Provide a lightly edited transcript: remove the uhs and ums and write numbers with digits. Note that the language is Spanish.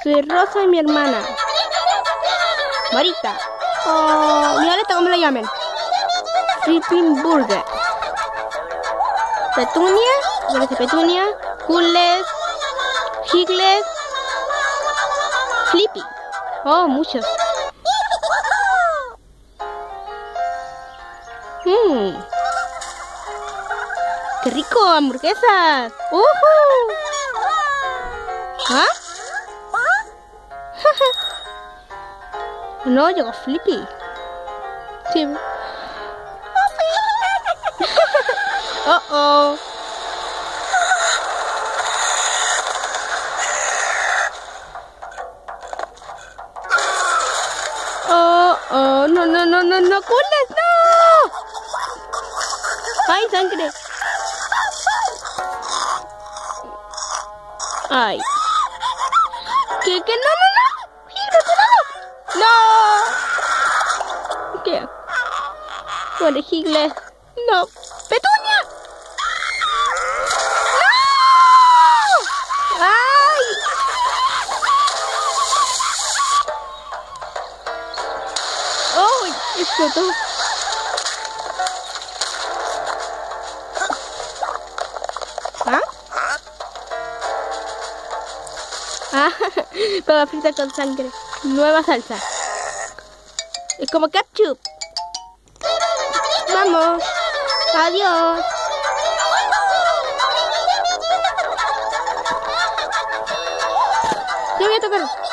Soy Rosa y mi hermana. Marita. Oh, Violeta, ¿cómo la llamen? Flipping Burger. Petunia. Yo le sé Petunia. Coolest. Higlet. Flippy. Oh, muchos. ¡Qué rico! ¡Hamburguesas! ¿Ah? No, llegó Flippy. Sí. Oh. Oh, no, Coolest, no. ¡Ay, sangre! ¡Ay! ¿Qué? ¡No! ¡Gilbert, cuidado! ¡No! ¿Qué? Pobre Higlet. ¡No! ¡Petunia! ¡No! ¡Ay! ¡Ay! Explotó. Papa frita con sangre. Nueva salsa. Es como ketchup. Vamos. Adiós. Yo voy a tocar.